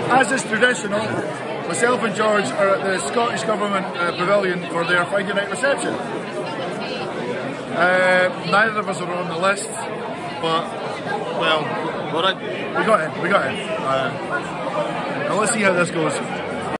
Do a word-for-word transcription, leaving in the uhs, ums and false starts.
As is traditional, myself and George are at the Scottish Government uh, Pavilion for their Friday night reception. Uh, neither of us are on the list, but, well, Got it? we got in, we got in. Uh, now let's see how this goes.